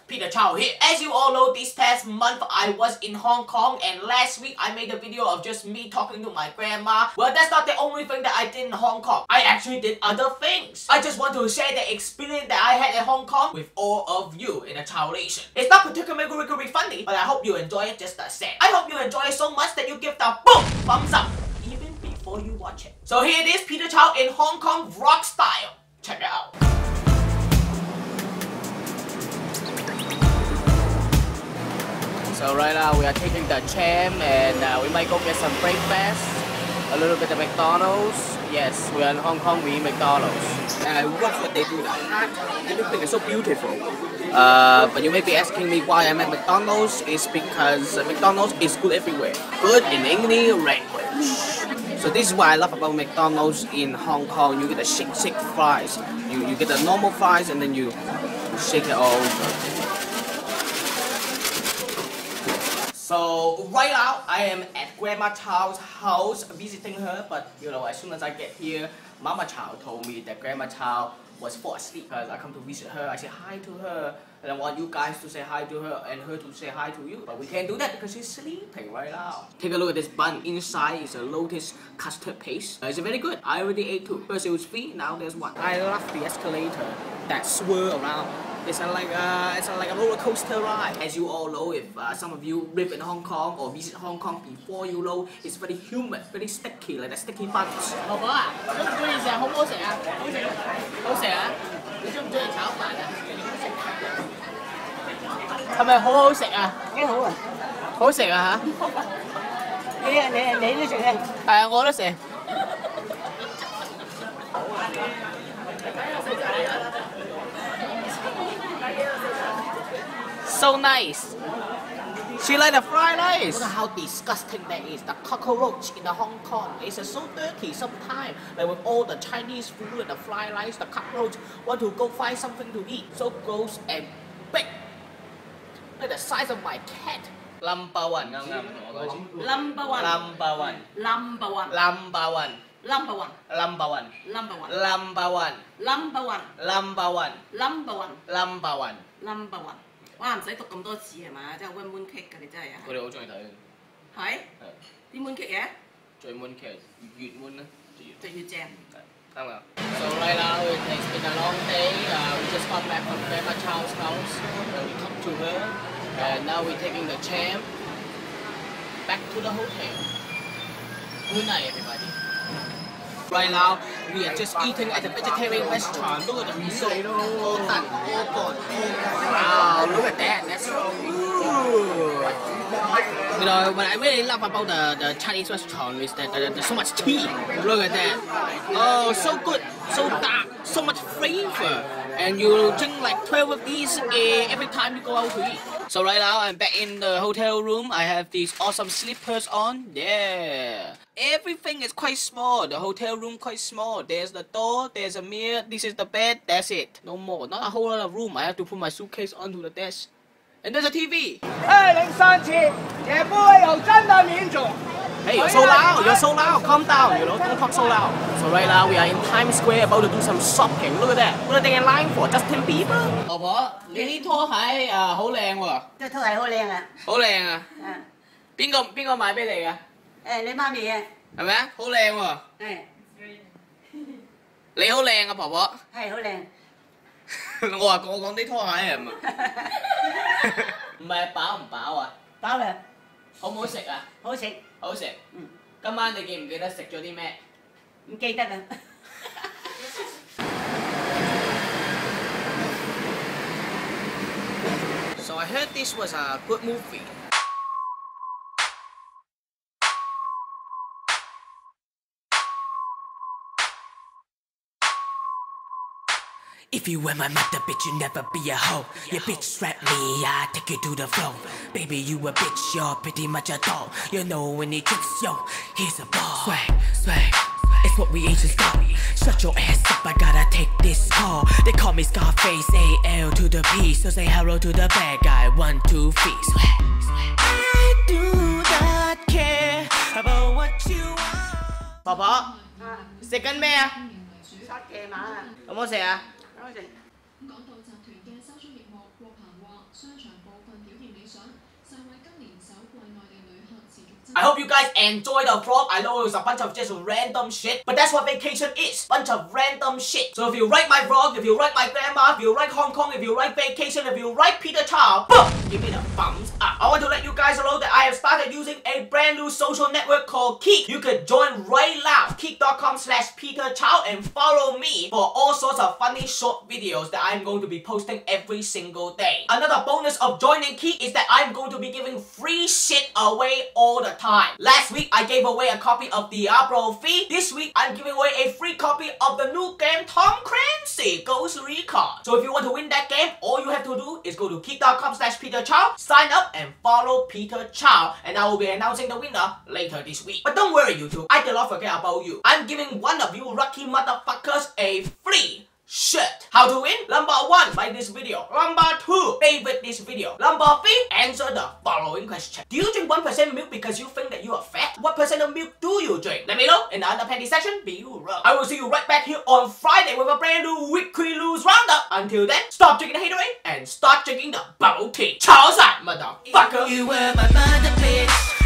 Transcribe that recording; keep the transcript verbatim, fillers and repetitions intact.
Peter Chow here. As you all know, this past month I was in Hong Kong, and last week I made a video of just me talking to my grandma. Well, that's not the only thing that I did in Hong Kong. I actually did other things. I just want to share the experience that I had in Hong Kong with all of you in the Chow Nation. It's not particularly funny, but I hope you enjoy it just the same. I hope you enjoy it so much that you give the boom thumbs up even before you watch it. So here it is, Peter Chow in Hong Kong vlog style. Check it out. So right now we are taking the tram and uh, we might go get some breakfast, a little bit of McDonald's. Yes, we are in Hong Kong, we eat McDonald's. Uh, what would they do? The heart, everything is so beautiful. Uh, but you may be asking me why I'm at McDonald's. It's because McDonald's is good everywhere. Good in English language. So this is what I love about McDonald's in Hong Kong. You get the shake shake fries. You, you get the normal fries and then you shake it all over. So right now I am at Grandma Chow's house visiting her, but you know, as soon as I get here, Mama Chow told me that Grandma Chow was fall asleep because I come to visit her. I say hi to her, and I want you guys to say hi to her and her to say hi to you. But we can't do that because she's sleeping right now. Take a look at this bun. Inside is a lotus custard paste. Uh, it's very good. I already ate two. First it was three, now there's one. I love the escalator that swirl around. It's like a, it's like a roller coaster ride. As you all know, if uh, some of you live in Hong Kong or visit Hong Kong before, you know it's very humid, very sticky, like the sticky buns. 婆婆啊，中唔中意食？好唔好食啊？好食，好食啊！你中唔中意炒飯啊？係咪好好食啊？ 幾好啊！ 好食啊你你你都食啊？ 嚇！係啊，我都食。So nice. She like the fried rice. Look at how disgusting that is. The cockroach in the Hong Kong is so dirty sometimes. Like with all the Chinese food and the fried rice, the cockroach want to go find something to eat. So gross and big. Like the size of my cat. Number one. Number one. Number one. Number one. Number one. Number one. Number one. Number one. Number one. Number one. Number one. Number one. Number one. Number one. 哇！唔使讀咁多字係嘛？真係 one moon cake 㗎，你真係啊！ 佢哋好中意睇。 係。啲 moon cake 嘅？ 最 moon cake 越 moon 咧就越正。 啱㗎。So right now it's been a long day. Uh, we just got back from Grandma Chow's house. Uh, we talked to her, and now we're taking the tram back to the hotel. Good night, everybody. Right now, we are just eating at the vegetarian restaurant. Look at the risotto, all done, all gone. Wow, look at that. That's so good. You know, what I really love about the, the Chinese restaurant is that there's so much tea. Look at that. Oh, so good, so dark, so much flavor. And you drink like twelve of these uh, every time you go out to eat. So right now I'm back in the hotel room. I have these awesome slippers on. Yeah. Everything is quite small. The hotel room quite small. There's the door, there's a mirror, this is the bed, that's it. No more. Not a whole lot of room. I have to put my suitcase onto the desk. And there's a T V. 二零三七，也不会有真的民主。 Hey, you're so loud, you're so loud, calm down, you know, don't talk so loud. So right now we are in Times Square about to do some shopping. Look at that. What are they in line for? Justin Bieber? 婆婆，你啲拖鞋啊好靚喎。 隻拖鞋好靚啊！ 好靚啊！ 嗯。 邊個邊個買俾你㗎？ 誒，你媽咪啊？ 係咪啊？好靚喎！ 係。 你好靚啊，婆婆。 係好靚。 我話我講啲拖鞋係咪？唔係飽唔飽啊？ 飽啦。 好唔好食啊？ 好食。 好食。 嗯。 今晚你記唔記得食咗啲咩？ 唔記得啦。 So I heard this was a good movie. If you were my mother, bitch, you never be a hoe. Your bitch strap me, I take you to the floor. Baby, you a bitch, you're pretty much a dog. You know any tricks, yo, here's a ball. Swag, swag, it's what we Asians got. Shut your ass up, I gotta take this call. They call me Scarface, A L to the P. So say hello to the bad guy, one, two, three. Swag, swag. I do not care about what you want. 婆婆，食緊咩啊？ 沙琪瑪啊！ 好唔好食啊？ 好食。 港島集團嘅收租業務郭鵬話。 I hope you guys enjoy the vlog. I know it was a bunch of just random shit, but that's what vacation is. Bunch of random shit. So if you like my vlog, if you like my grandma, if you like Hong Kong, if you like vacation, if you like Peter Chow, boom, give me the thumbs up. I want to let you guys know that I have started using a brand new social network called Keek. You could join right now. Keek dot com slash Peter Chow and follow me for all sorts of funny short videos that I'm going to be posting every single day. Another bonus of joining Keek is that I'm going to be giving free shit away all the time. Last week, I gave away a copy of Diablo three. This week, I'm giving away a free copy of the new game Tom Clancy Ghost Recon. So if you want to win that game, all you have to do is go to Keek dot com slash Peter Chow, sign up and follow Peter Chow, and I will be announcing the winner later this week. But don't worry, YouTube, I did not forget about you. I'm giving one of you lucky motherfuckers a free shirt. How to win? Number one, like this video. Number two, favorite this video. Number three, answer the following question. Do you drink one percent milk because you think that you are fat? What percent of milk do you drink? Let me know in the underpanty section below. I will see you right back here on Friday with a brand new weekly lose roundup. Until then, stop drinking the haterade and start drinking the bubble tea. Ciao, motherfucker. You were my mother, bitch.